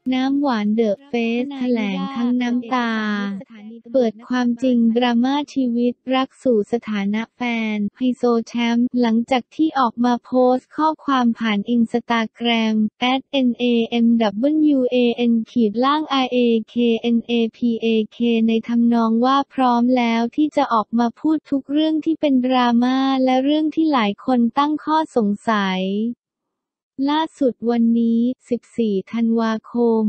น้ำหวานเดอะเฟสแถลงทั้งน้ำตาเปิดความจริงดราม่าชีวิตรักสู่สถานะแฟนไฮโซแชมป์หลังจากที่ออกมาโพสต์ข้อความผ่านอินสตาแกรม @NAMWAN_RAKNAPAK ในทำนองว่าพร้อมแล้วที่จะออกมาพูดทุกเรื่องที่เป็นดราม่าและเรื่องที่หลายคนตั้งข้อสงสัยล่าสุดวันนี้ 14 ธันวาคม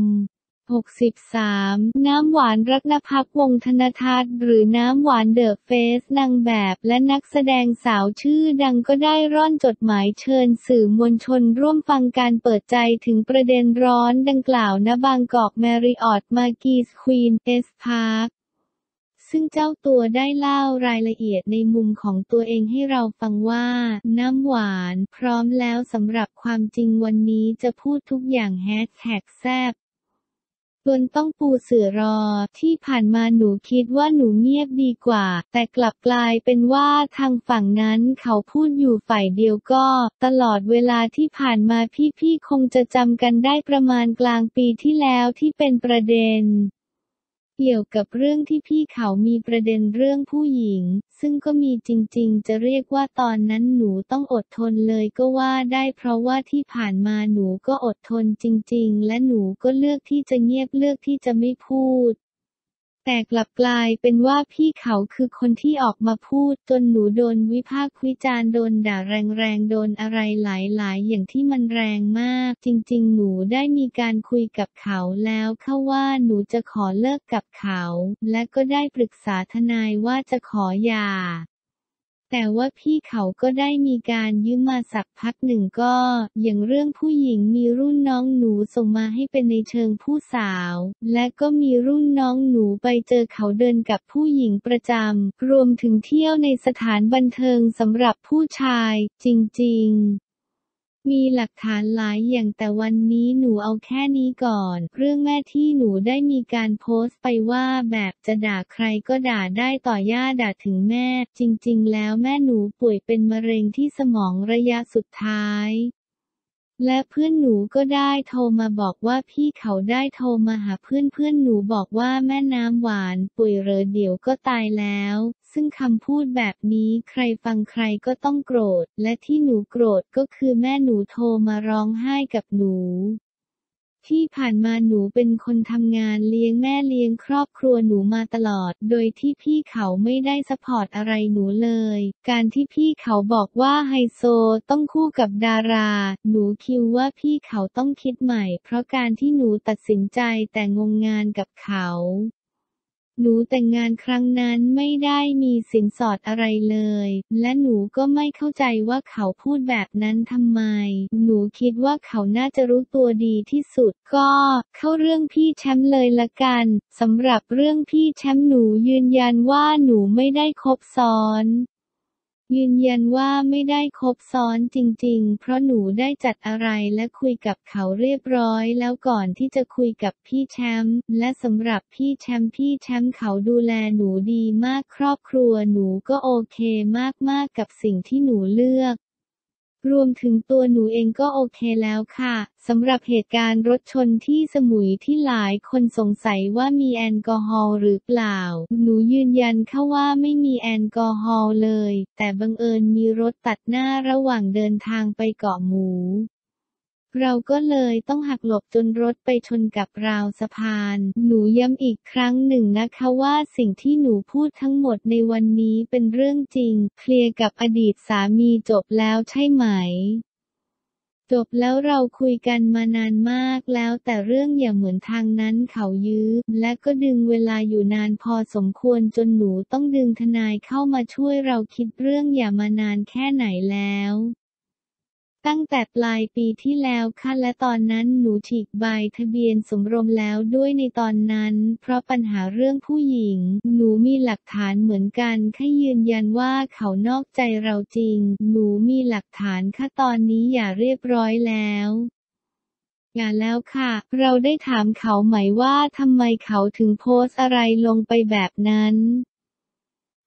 63 น้ำหวานรักนภัส วงศ์ธนทัศน์หรือน้ำหวานเดอะเฟสนางแบบและนักแสดงสาวชื่อดังก็ได้ร่อนจดหมายเชิญสื่อมวลชนร่วมฟังการเปิดใจถึงประเด็นร้อนดังกล่าวณบางกอกแมริออทมาร์กีสควีนเอสพาร์คซึ่งเจ้าตัวได้เล่ารายละเอียดในมุมของตัวเองให้เราฟังว่าน้ำหวานพร้อมแล้วสำหรับความจริงวันนี้จะพูดทุกอย่างแซ่บต้องปูเสื่อรอที่ผ่านมาหนูคิดว่าหนูเงียบดีกว่าแต่กลับกลายเป็นว่าทางฝั่งนั้นเขาพูดอยู่ฝ่ายเดียวก็ตลอดเวลาที่ผ่านมาพี่ๆคงจะจำกันได้ประมาณกลางปีที่แล้วที่เป็นประเด็นเกี่ยวกับเรื่องที่พี่เขามีประเด็นเรื่องผู้หญิงซึ่งก็มีจริงๆจะเรียกว่าตอนนั้นหนูต้องอดทนเลยก็ว่าได้เพราะว่าที่ผ่านมาหนูก็อดทนจริงๆและหนูก็เลือกที่จะเงียบเลือกที่จะไม่พูดแต่กลับกลายเป็นว่าพี่เขาคือคนที่ออกมาพูดจนหนูโดนวิพากษ์วิจารณ์โดนด่าแรงๆโดนอะไรหลายๆอย่างที่มันแรงมากจริงๆหนูได้มีการคุยกับเขาแล้วค่ะว่าหนูจะขอเลิกกับเขาและก็ได้ปรึกษาทนายว่าจะขอหย่าแต่ว่าพี่เขาก็ได้มีการยืมมาสักพักหนึ่งก็อย่างเรื่องผู้หญิงมีรุ่นน้องหนูส่งมาให้เป็นในเชิงผู้สาวและก็มีรุ่นน้องหนูไปเจอเขาเดินกับผู้หญิงประจำรวมถึงเที่ยวในสถานบันเทิงสำหรับผู้ชายจริงๆมีหลักฐานหลายอย่างแต่วันนี้หนูเอาแค่นี้ก่อนเรื่องแม่ที่หนูได้มีการโพสต์ไปว่าแบบจะด่าใครก็ด่าได้ต่อย่าด่าถึงแม่จริงๆแล้วแม่หนูป่วยเป็นมะเร็งที่สมองระยะสุดท้ายและเพื่อนหนูก็ได้โทรมาบอกว่าพี่เขาได้โทรมาหาเพื่อนหนูบอกว่าแม่น้ำหวานป่วยเหรอเดี๋ยวก็ตายแล้วซึ่งคำพูดแบบนี้ใครฟังใครก็ต้องโกรธและที่หนูโกรธก็คือแม่หนูโทรมาร้องไห้กับหนูที่ผ่านมาหนูเป็นคนทำงานเลี้ยงแม่เลี้ยงครอบครัวหนูมาตลอดโดยที่พี่เขาไม่ได้ซัพพอร์ตอะไรหนูเลยการที่พี่เขาบอกว่าไฮโซต้องคู่กับดาราหนูคิดว่าพี่เขาต้องคิดใหม่เพราะการที่หนูตัดสินใจแต่งงานกับเขาหนูแต่งงานครั้งนั้นไม่ได้มีสินสอดอะไรเลยและหนูก็ไม่เข้าใจว่าเขาพูดแบบนั้นทำไมหนูคิดว่าเขาน่าจะรู้ตัวดีที่สุดก็เข้าเรื่องพี่แชมป์เลยละกันสำหรับเรื่องพี่แชมป์หนูยืนยันว่าหนูไม่ได้คบซ้อนยืนยันว่าไม่ได้คบซ้อนจริงๆเพราะหนูได้จัดอะไรและคุยกับเขาเรียบร้อยแล้วก่อนที่จะคุยกับพี่แชมป์และสำหรับพี่แชมป์เขาดูแลหนูดีมากครอบครัวหนูก็โอเคมากๆกับสิ่งที่หนูเลือกรวมถึงตัวหนูเองก็โอเคแล้วค่ะสำหรับเหตุการณ์รถชนที่สมุยที่หลายคนสงสัยว่ามีแอลกอฮอล์หรือเปล่าหนูยืนยันค่ะว่าไม่มีแอลกอฮอล์เลยแต่บังเอิญมีรถตัดหน้าระหว่างเดินทางไปเกาะหมูเราก็เลยต้องหักหลบจนรถไปชนกับราวสะพานหนูย้ำอีกครั้งหนึ่งนะคะว่าสิ่งที่หนูพูดทั้งหมดในวันนี้เป็นเรื่องจริงเคลียร์กับอดีตสามีจบแล้วใช่ไหมจบแล้วเราคุยกันมานานมากแล้วแต่เรื่องอย่าเหมือนทางนั้นเขายื้อและก็ดึงเวลาอยู่นานพอสมควรจนหนูต้องดึงทนายเข้ามาช่วยเราคิดเรื่องอย่ามานานแค่ไหนแล้วตั้งแต่ปลายปีที่แล้วค่ะและตอนนั้นหนูฉีกใบทะเบียนสมรสแล้วด้วยในตอนนั้นเพราะปัญหาเรื่องผู้หญิงหนูมีหลักฐานเหมือนกันแค่ยืนยันว่าเขานอกใจเราจริงหนูมีหลักฐานค่ะตอนนี้อย่าเรียบร้อยแล้วอย่าแล้วค่ะเราได้ถามเขาไหมว่าทำไมเขาถึงโพสต์อะไรลงไปแบบนั้น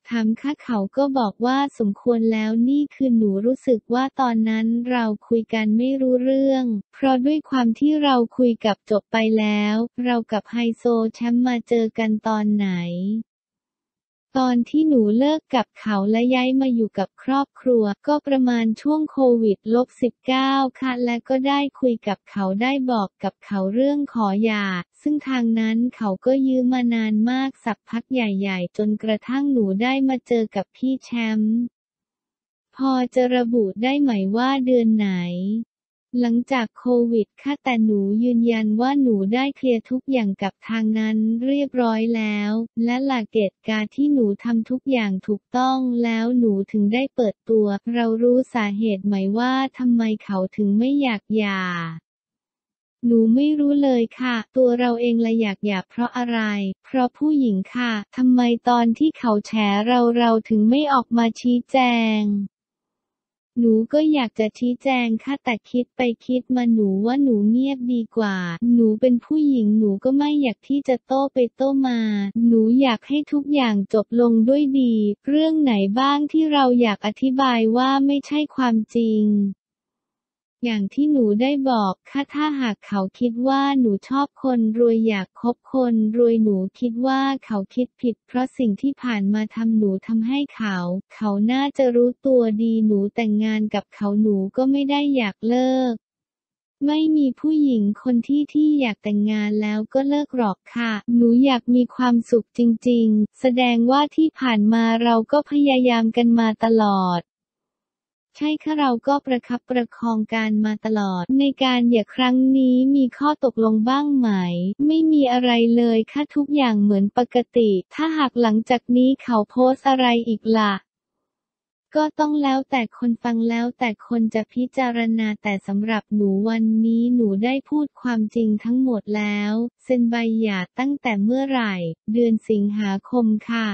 ถามค่ะเขาก็บอกว่าสมควรแล้วนี่คือหนูรู้สึกว่าตอนนั้นเราคุยกันไม่รู้เรื่องเพราะด้วยความที่เราคุยกับจบไปแล้วเรากับไฮโซแชมป์มาเจอกันตอนไหนตอนที่หนูเลิกกับเขาและย้ายมาอยู่กับครอบครัวก็ประมาณช่วงโควิด-19ค่ะและก็ได้คุยกับเขาได้บอกกับเขาเรื่องขอหย่าซึ่งทางนั้นเขาก็ยื้อมานานมากสักพักใหญ่ๆจนกระทั่งหนูได้มาเจอกับพี่แชมป์พอจะระบุได้ไหมว่าเดือนไหนหลังจากโควิดค่ะแต่หนูยืนยันว่าหนูได้เคลียร์ทุกอย่างกับทางนั้นเรียบร้อยแล้วและหลักเกณฑ์การที่หนูทำทุกอย่างถูกต้องแล้วหนูถึงได้เปิดตัวเรารู้สาเหตุไหมว่าทำไมเขาถึงไม่อยากหย่าหนูไม่รู้เลยค่ะตัวเราเองละอยากหย่าเพราะอะไรเพราะผู้หญิงค่ะทำไมตอนที่เขาแฉเราถึงไม่ออกมาชี้แจงหนูก็อยากจะชี้แจงค่ะแต่คิดไปคิดมาหนูว่าหนูเงียบดีกว่าหนูเป็นผู้หญิงหนูก็ไม่อยากที่จะโต้ไปโต้มาหนูอยากให้ทุกอย่างจบลงด้วยดีเรื่องไหนบ้างที่เราอยากอธิบายว่าไม่ใช่ความจริงอย่างที่หนูได้บอกค่ะถ้าหากเขาคิดว่าหนูชอบคนรวยอยากคบคนรวยหนูคิดว่าเขาคิดผิดเพราะสิ่งที่ผ่านมาหนูทำให้เขาน่าจะรู้ตัวดีหนูแต่งงานกับเขาหนูก็ไม่ได้อยากเลิกไม่มีผู้หญิงคนที่อยากแต่งงานแล้วก็เลิกหรอกค่ะหนูอยากมีความสุขจริงๆแสดงว่าที่ผ่านมาเราก็พยายามกันมาตลอดใช่ค่ะเราก็ประคับประคองกันมาตลอดในการหย่าครั้งนี้มีข้อตกลงบ้างไหมไม่มีอะไรเลยค่ะทุกอย่างเหมือนปกติถ้าหากหลังจากนี้เขาโพสต์อะไรอีกล่ะก็ต้องแล้วแต่คนฟังแล้วแต่คนจะพิจารณาแต่สำหรับหนูวันนี้หนูได้พูดความจริงทั้งหมดแล้วเซ็นใบหย่าตั้งแต่เมื่อไหร่เดือนสิงหาคมค่ะ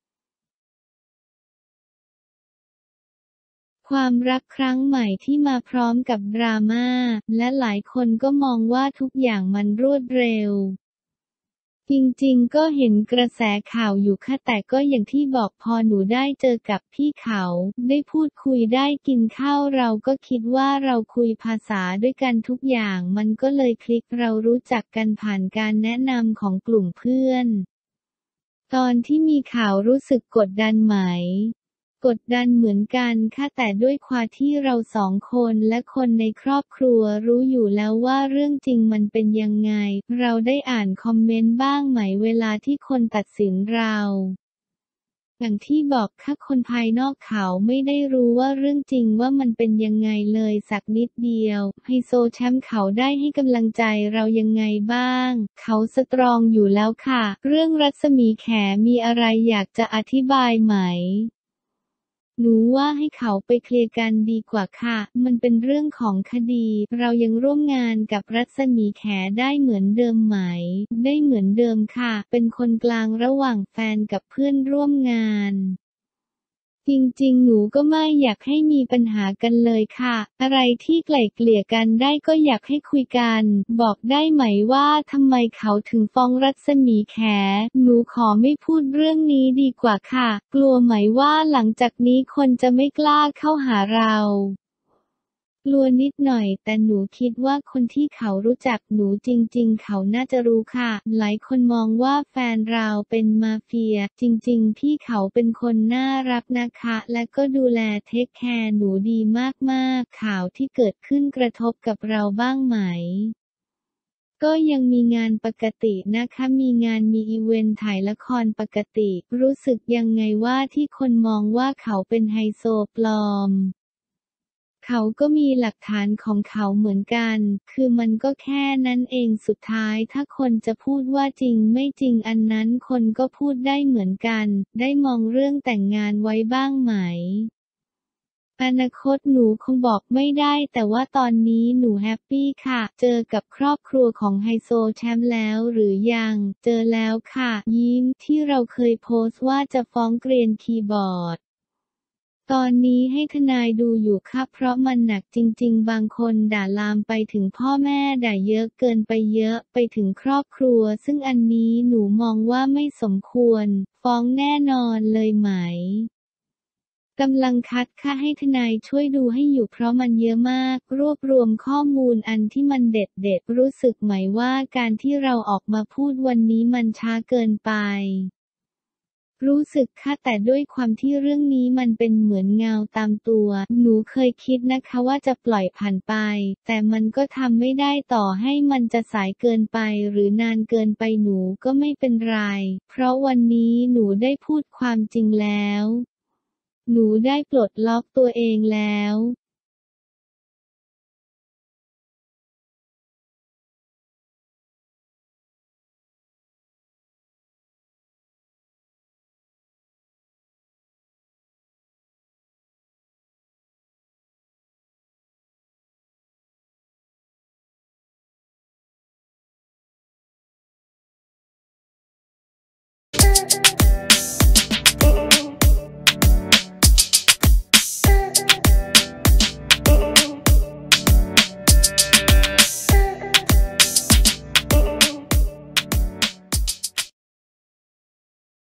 ความรักครั้งใหม่ที่มาพร้อมกับดราม่าและหลายคนก็มองว่าทุกอย่างมันรวดเร็วจริงๆก็เห็นกระแสข่าวอยู่ค่ะแต่ก็อย่างที่บอกพอหนูได้เจอกับพี่เขาได้พูดคุยได้กินข้าวเราก็คิดว่าเราคุยภาษาด้วยกันทุกอย่างมันก็เลยคลิกเรารู้จักกันผ่านการแนะนำของกลุ่มเพื่อนตอนที่มีข่าวรู้สึกกดดันไหม กดดันเหมือนกันค่ะแต่ด้วยความที่เราสองคนและคนในครอบครัวรู้อยู่แล้วว่าเรื่องจริงมันเป็นยังไงเราได้อ่านคอมเมนต์บ้างไหมเวลาที่คนตัดสินเราอย่างที่บอกค่ะคนภายนอกเขาไม่ได้รู้ว่าเรื่องจริงว่ามันเป็นยังไงเลยสักนิดเดียวไฮโซแชมป์เขาได้ให้กำลังใจเรายังไงบ้างเขาสตรองอยู่แล้วค่ะเรื่องรัศมีแขมีอะไรอยากจะอธิบายไหม หนูว่าให้เขาไปเคลียร์กันดีกว่าค่ะ มันเป็นเรื่องของคดี เรายังร่วมงานกับรัศมีแขได้เหมือนเดิมไหม ได้เหมือนเดิมค่ะ เป็นคนกลางระหว่างแฟนกับเพื่อนร่วมงาน จริงๆหนูก็ไม่อยากให้มีปัญหากันเลยค่ะ อะไรที่ไกล่เกลี่ยกันได้ก็อยากให้คุยกัน บอกได้ไหมว่าทำไมเขาถึงฟ้องรัศมีแข หนูขอไม่พูดเรื่องนี้ดีกว่าค่ะ กลัวไหมว่าหลังจากนี้คนจะไม่กล้าเข้าหาเรากลัวนิดหน่อยแต่หนูคิดว่าคนที่เขารู้จักหนูจริงๆเขาน่าจะรู้ค่ะหลายคนมองว่าแฟนเราเป็นมาเฟียจริงๆพี่เขาเป็นคนน่ารักนะคะและก็ดูแลเทคแคร์หนูดีมากๆข่าวที่เกิดขึ้นกระทบกับเราบ้างไหมก็ยังมีงานปกตินะคะมีงานมีอีเวนต์ถ่ายละครปกติรู้สึกยังไงว่าที่คนมองว่าเขาเป็นไฮโซปลอม เขาก็มีหลักฐานของเขาเหมือนกัน คือมันก็แค่นั้นเองสุดท้ายถ้าคนจะพูดว่าจริงไม่จริงอันนั้นคนก็พูดได้เหมือนกัน ได้มองเรื่องแต่งงานไว้บ้างไหม อนาคตหนูคงบอกไม่ได้แต่ว่าตอนนี้หนูแฮปปี้ค่ะ เจอกับครอบครัวของไฮโซแชมป์แล้วหรือยัง เจอแล้วค่ะ ยิ้มที่เราเคยโพสต์ว่าจะฟ้องเกรียนคีย์บอร์ดตอนนี้ให้ทนายดูอยู่ค่ะเพราะมันหนักจริงๆบางคนด่าลามไปถึงพ่อแม่ด่าเยอะเกินไปเยอะไปถึงครอบครัวซึ่งอันนี้หนูมองว่าไม่สมควรฟ้องแน่นอนเลยไหมกำลังคัดค่ะให้ทนายช่วยดูให้อยู่เพราะมันเยอะมากรวบรวมข้อมูลอันที่มันเด็ดๆรู้สึกไหมว่าการที่เราออกมาพูดวันนี้มันช้าเกินไปรู้สึกค่ะแต่ด้วยความที่เรื่องนี้มันเป็นเหมือนเงาตามตัวหนูเคยคิดนะคะว่าจะปล่อยผ่านไปแต่มันก็ทำไม่ได้ต่อให้มันจะสายเกินไปหรือนานเกินไปหนูก็ไม่เป็นไรเพราะวันนี้หนูได้พูดความจริงแล้วหนูได้ปลดล็อกตัวเองแล้ว